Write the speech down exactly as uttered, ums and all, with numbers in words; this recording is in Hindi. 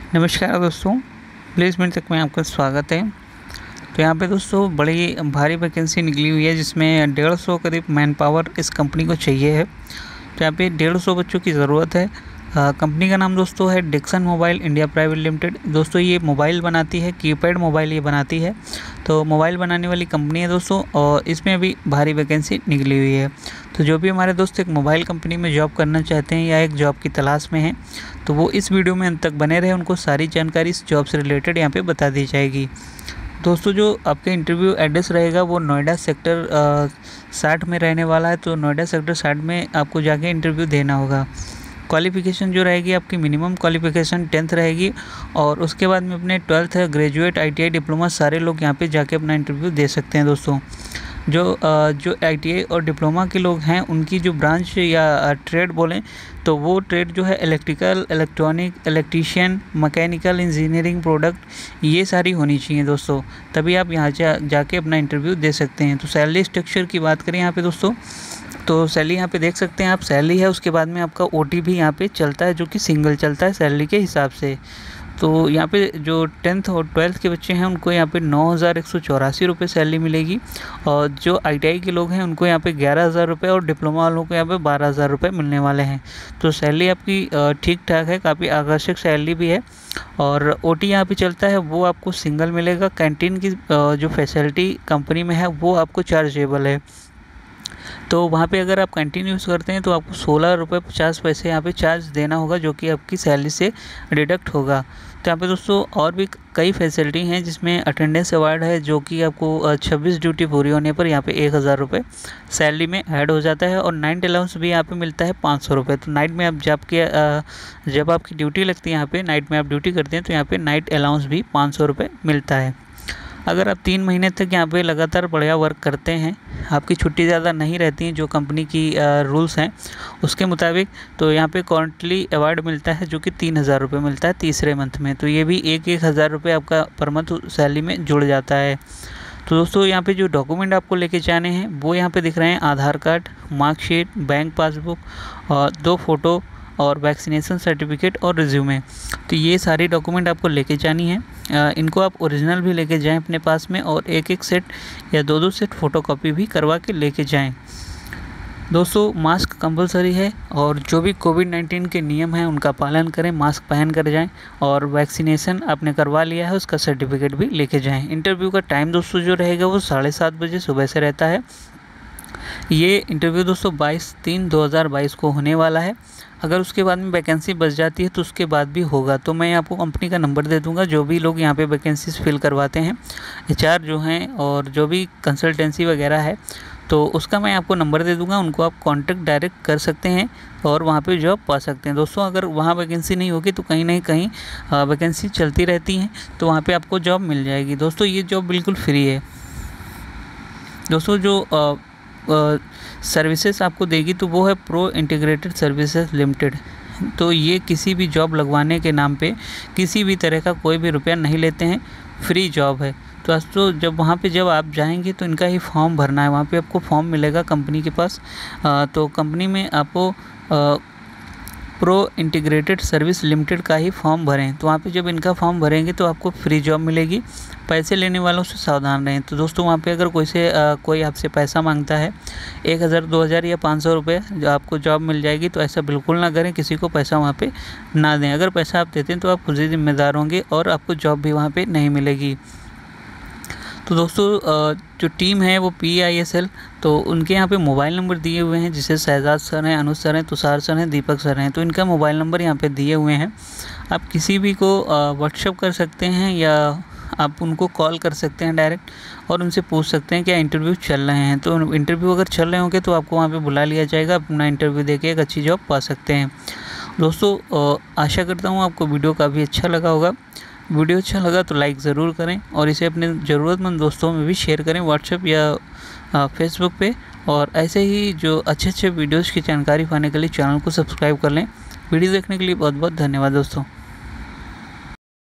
नमस्कार दोस्तों, प्लेसमेंट तक में आपका स्वागत है। तो यहाँ पे दोस्तों बड़ी भारी वैकेंसी निकली हुई है जिसमें डेढ़ सौ करीब मैन पावर इस कंपनी को चाहिए है। तो यहाँ पे डेढ़ सौ बच्चों की ज़रूरत है। आ, कंपनी का नाम दोस्तों है Dixon mobile India private limited. दोस्तों ये मोबाइल बनाती है, कीपैड मोबाइल ये बनाती है। तो मोबाइल बनाने वाली कंपनी है दोस्तों, और इसमें अभी भारी वैकेंसी निकली हुई है। तो जो भी हमारे दोस्त एक मोबाइल कंपनी में जॉब करना चाहते हैं या एक जॉब की तलाश में हैं, तो वो इस वीडियो में अंत तक बने रहे। उनको सारी जानकारी इस जॉब से रिलेटेड यहाँ पे बता दी जाएगी। दोस्तों जो आपका इंटरव्यू एड्रेस रहेगा वो नोएडा सेक्टर साठ में रहने वाला है। तो नोएडा सेक्टर साठ में आपको जाके इंटरव्यू देना होगा। क्वालिफ़िकेशन जो रहेगी आपकी मिनिमम क्वालिफ़िकेशन टेंथ रहेगी, और उसके बाद में अपने ट्वेल्थ ग्रेजुएट आईटीआई डिप्लोमा सारे लोग यहाँ पे जाके अपना इंटरव्यू दे सकते हैं। दोस्तों जो जो आईटीआई और डिप्लोमा के लोग हैं उनकी जो ब्रांच या ट्रेड बोलें तो वो ट्रेड जो है electrical, electronic, electrician, mechanical engineering, product, ये सारी होनी चाहिए दोस्तों, तभी आप यहाँ जा जाके अपना इंटरव्यू दे सकते हैं। तो सैलरी स्ट्रक्चर की बात करें यहाँ पे दोस्तों, तो सैलरी यहाँ पे देख सकते हैं आप, सैलरी है, उसके बाद में आपका ओटी भी यहाँ पे चलता है जो कि सिंगल चलता है सैलरी के हिसाब से। तो यहाँ पे जो टेंथ और ट्वेल्थ के बच्चे हैं उनको यहाँ पे नौ हज़ार एक सौ चौरासी रुपये सैलरी मिलेगी, और जो आईटीआई के लोग हैं उनको यहाँ पे ग्यारह हज़ार रुपये और डिप्लोमा वालों को यहाँ पे बारह हज़ार रुपये मिलने वाले हैं। तो सैलरी आपकी ठीक ठाक है, काफ़ी आकर्षक सैलरी भी है। और ओटी यहाँ पे चलता है वो आपको सिंगल मिलेगा। कैंटीन की जो फैसिलिटी कंपनी में है वो आपको चार्जेबल है। तो वहाँ पे अगर आप कैंटीन यूज़ करते हैं तो आपको सोलह रुपये पचास पैसे यहाँ पे चार्ज देना होगा, जो कि आपकी सैलरी से डिडक्ट होगा। तो यहाँ पे दोस्तों और भी कई फैसिलिटी हैं जिसमें अटेंडेंस अवार्ड है, जो कि आपको छब्बीस ड्यूटी पूरी होने पर यहाँ पे एक हज़ार रुपये सैलरी में ऐड हो जाता है। और नाइट अलाउंस भी यहाँ पे मिलता है पाँच सौ रुपये। तो नाइट में आप जब के जब आपकी ड्यूटी लगती है यहाँ पे, नाइट में आप ड्यूटी करते हैं तो यहाँ पे नाइट अलाउंस भी पाँच सौ रुपये मिलता है। अगर आप तीन महीने तक यहाँ पे लगातार बढ़िया वर्क करते हैं, आपकी छुट्टी ज़्यादा नहीं रहती हैं जो कंपनी की रूल्स हैं उसके मुताबिक, तो यहाँ पे क्वार्टरली अवार्ड मिलता है जो कि तीन हज़ार रुपये मिलता है तीसरे मंथ में। तो ये भी एक एक हज़ार रुपये आपका पर मंथ सैलरी में जुड़ जाता है। तो दोस्तों यहाँ पे जो डॉक्यूमेंट आपको लेके जाने हैं वो यहाँ पे दिख रहे हैं, Aadhaar card, marksheet, bank passbook, और दो फ़ोटो, और वैक्सीनेशन सर्टिफिकेट और रिज्यूमे। तो ये सारी डॉक्यूमेंट आपको लेके जानी है। इनको आप ओरिजिनल भी लेके जाएं अपने पास में, और एक एक सेट या दो दो सेट फ़ोटोकॉपी भी करवा के लेके जाएं। दोस्तों मास्क कंपलसरी है, और जो भी कोविड नाइन्टीन के नियम हैं उनका पालन करें, मास्क पहन कर जाएं, और वैक्सीनेशन आपने करवा लिया है उसका सर्टिफिकेट भी लेके जाएं। इंटरव्यू का टाइम दोस्तों जो रहेगा वो साढ़े सात बजे सुबह से रहता है। ये इंटरव्यू दोस्तों बाईस तीन दो हज़ार बाईस को होने वाला है। अगर उसके बाद में वैकेंसी बच जाती है तो उसके बाद भी होगा। तो मैं आपको कंपनी का नंबर दे दूंगा, जो भी लोग यहाँ पे वैकेंसीज फिल करवाते हैं, एचआर जो हैं और जो भी कंसल्टेंसी वगैरह है, तो उसका मैं आपको नंबर दे दूंगा। उनको आप कांटेक्ट डायरेक्ट कर सकते हैं और वहाँ पे जॉब पा सकते हैं। दोस्तों अगर वहाँ वैकेंसी नहीं होगी तो कहीं ना कहीं वैकेंसी चलती रहती हैं, तो वहाँ पर आपको जॉब मिल जाएगी। दोस्तों ये जॉब बिल्कुल फ्री है। दोस्तों जो आ, सर्विसेज आपको देगी तो वो है प्रो इंटीग्रेटेड सर्विसेज लिमिटेड। तो ये किसी भी जॉब लगवाने के नाम पे किसी भी तरह का कोई भी रुपया नहीं लेते हैं, फ्री जॉब है। तो दोस्तों जब वहाँ पे जब आप जाएंगे तो इनका ही फॉर्म भरना है। वहाँ पे आपको फॉर्म मिलेगा कंपनी के पास। आ, तो कंपनी में आपको आ, प्रो इंटीग्रेटेड सर्विस लिमिटेड का ही फॉर्म भरें। तो वहाँ पे जब इनका फॉर्म भरेंगे तो आपको फ्री जॉब मिलेगी। पैसे लेने वालों से सावधान रहें। तो दोस्तों वहाँ पे अगर कोई से आ, कोई आपसे पैसा मांगता है एक हज़ार दो हज़ार या पाँच सौ रुपये जो आपको जॉब मिल जाएगी, तो ऐसा बिल्कुल ना करें, किसी को पैसा वहाँ पे ना दें। अगर पैसा आप देते हैं तो आप खुद ही जिम्मेदार होंगे और आपको जॉब भी वहाँ पे नहीं मिलेगी। तो दोस्तों जो टीम है वो पी आई एस एल, तो उनके यहाँ पे मोबाइल नंबर दिए हुए हैं, जिसे शहजाद सर हैं, अनुज सर हैं, तुषार सर हैं, दीपक सर हैं। तो इनका मोबाइल नंबर यहाँ पे दिए हुए हैं। आप किसी भी को व्हाट्सएप कर सकते हैं या आप उनको कॉल कर सकते हैं डायरेक्ट, और उनसे पूछ सकते हैं क्या इंटरव्यू चल रहे हैं। तो इंटरव्यू अगर चल रहे होंगे तो आपको वहाँ पे बुला लिया जाएगा, अपना इंटरव्यू देके एक अच्छी जॉब पा सकते हैं। दोस्तों आशा करता हूँ आपको वीडियो काफ़ी अच्छा लगा होगा। वीडियो अच्छा लगा तो लाइक ज़रूर करें, और इसे अपने ज़रूरतमंद दोस्तों में भी शेयर करें व्हाट्सएप या फेसबुक पे। और ऐसे ही जो अच्छे अच्छे वीडियोज़ की जानकारी पाने के लिए चैनल को सब्सक्राइब कर लें। वीडियो देखने के लिए बहुत बहुत धन्यवाद दोस्तों।